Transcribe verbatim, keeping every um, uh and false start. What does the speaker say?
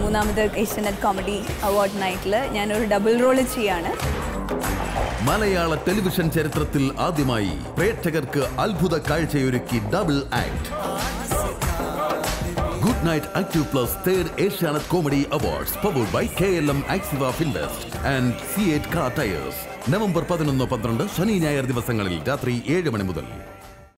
മൂന്നാമത്തെ Asianet comedy award നൈറ്റിൽ ഞാനൊരു ഡബിൾ റോള് ചെയ്യാണ്. മലയാള ടെലിവിഷൻ ചരിത്രത്തിൽ ആദ്യമായി പ്രേക്ഷകർക്ക് അത്ഭുത കാഴ്ചയൊരുക്കി double act. Good Night Active Plus third Asianet Comedy Awards powered by K L M Axiva Finvest and C eight Car Tires. നവംബർ പതിനൊന്ന് പന്ത്രണ്ട് ശനി ഞായർ ദിവസങ്ങളിൽ രാത്രി ഏഴ് മണി മുതൽ.